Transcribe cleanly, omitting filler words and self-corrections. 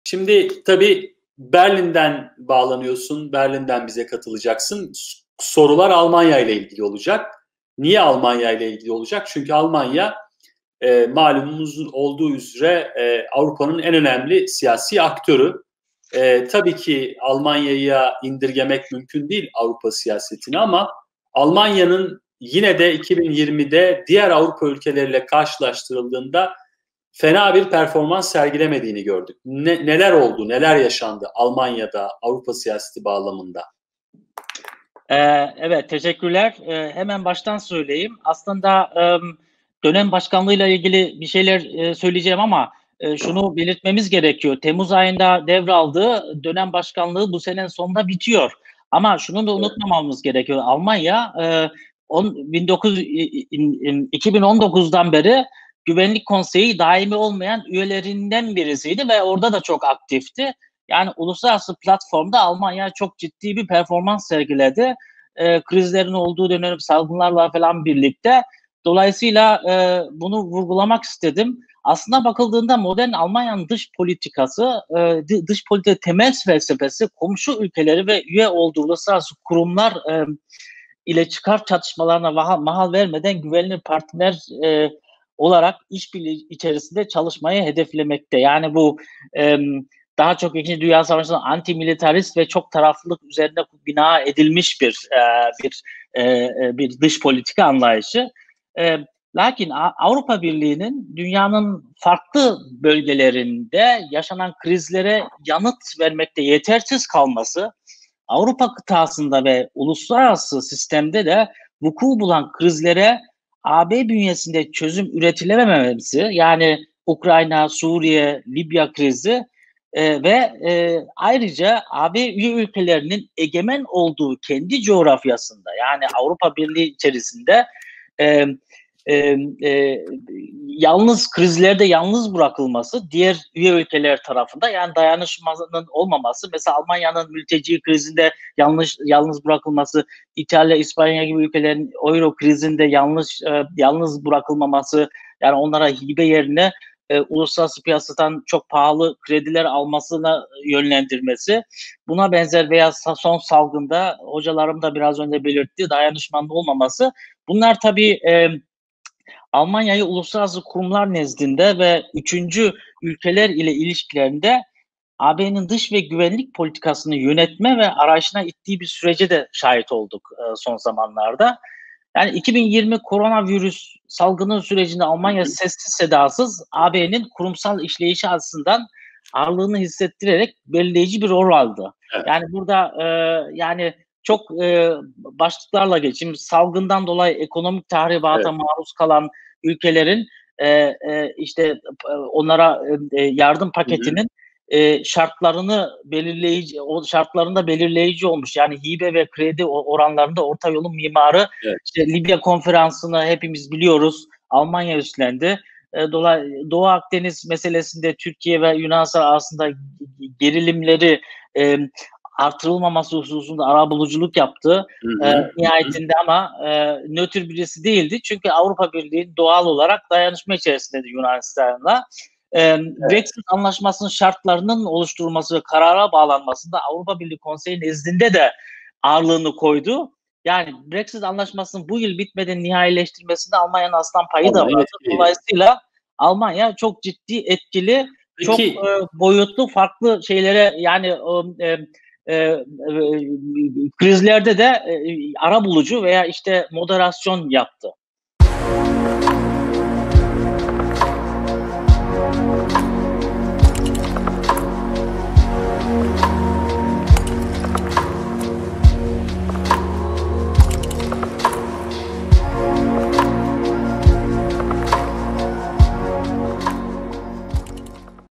Şimdi tabii Berlin'den bağlanıyorsun, Berlin'den bize katılacaksın. Sorular Almanya ile ilgili olacak. Niye Almanya ile ilgili olacak? Çünkü Almanya malumunuz olduğu üzere Avrupa'nın en önemli siyasi aktörü. Tabii ki Almanya'ya indirgemek mümkün değil Avrupa siyasetini ama Almanya'nın yine de 2020'de diğer Avrupa ülkeleriyle karşılaştırıldığında fena bir performans sergilemediğini gördük. Neler oldu, neler yaşandı Almanya'da Avrupa siyaseti bağlamında? Evet, teşekkürler. Hemen baştan söyleyeyim. Aslında dönem başkanlığıyla ilgili bir şeyler söyleyeceğim ama şunu belirtmemiz gerekiyor. Temmuz ayında devraldığı dönem başkanlığı bu senenin sonunda bitiyor. Ama şunu da unutmamamız gerekiyor. Almanya 2019'dan beri Güvenlik Konseyi daimi olmayan üyelerinden birisiydi ve orada da çok aktifti. Yani uluslararası platformda Almanya çok ciddi bir performans sergiledi. Krizlerin olduğu dönem salgınlarla falan birlikte. Dolayısıyla bunu vurgulamak istedim. Aslında bakıldığında modern Almanya'nın dış politikası, dış politika temel felsefesi komşu ülkeleri ve üye olduğu uluslararası kurumlar ile çıkar çatışmalarına mahal vermeden güvenilir partner olarak işbirliği içerisinde çalışmayı hedeflemekte. Yani bu daha çok İkinci Dünya Savaşı'nın anti-militarist ve çok taraflılık üzerine bina edilmiş bir dış politika anlayışı. Lakin Avrupa Birliği'nin dünyanın farklı bölgelerinde yaşanan krizlere yanıt vermekte yetersiz kalması, Avrupa kıtasında ve uluslararası sistemde de vuku bulan krizlere AB bünyesinde çözüm üretilememesi, yani Ukrayna, Suriye, Libya krizi ve ayrıca AB üye ülkelerinin egemen olduğu kendi coğrafyasında, yani Avrupa Birliği içerisinde yalnız krizlerde yalnız bırakılması diğer üye ülkeler tarafında, yani dayanışmanın olmaması, mesela Almanya'nın mülteci krizinde yalnız bırakılması, İtalya, İspanya gibi ülkelerin Euro krizinde yalnız bırakılmaması, yani onlara hibe yerine uluslararası piyasadan çok pahalı krediler almasına yönlendirmesi, buna benzer veya son salgında hocalarım da biraz önce belirtti, dayanışmanın olmaması, bunlar tabii Almanya'yı uluslararası kurumlar nezdinde ve üçüncü ülkeler ile ilişkilerinde AB'nin dış ve güvenlik politikasını yönetme ve arayışına ittiği bir sürece de şahit olduk son zamanlarda. Yani 2020 koronavirüs salgını sürecinde Almanya sessiz sedasız AB'nin kurumsal işleyişi açısından ağırlığını hissettirerek belirleyici bir rol aldı. Evet. Yani burada yani çok başlıklarla geçeyim. Salgından dolayı ekonomik tahribata maruz kalan ülkelerin işte onlara yardım paketinin şartlarında belirleyici olmuş. Yani hibe ve kredi oranlarında orta yolun mimarı. Evet. İşte Libya konferansını hepimiz biliyoruz. Almanya üstlendi. Doğu Akdeniz meselesinde Türkiye ve Yunanistan arasında gerilimleri artırılmaması hususunda arabuluculuk yaptı. Nihayetinde ama nötr birisi değildi. Çünkü Avrupa Birliği doğal olarak dayanışma içerisindeydi Yunanistan'la. Brexit anlaşmasının şartlarının oluşturulması ve karara bağlanmasında Avrupa Birliği Konseyi nezdinde de ağırlığını koydu. Yani Brexit anlaşmasının bu yıl bitmeden nihayileştirmesinde Almanya'nın aslan payı da vardı. Dolayısıyla Almanya çok ciddi, etkili, çok boyutlu, farklı şeylere, yani krizlerde de arabulucu veya işte moderasyon yaptı.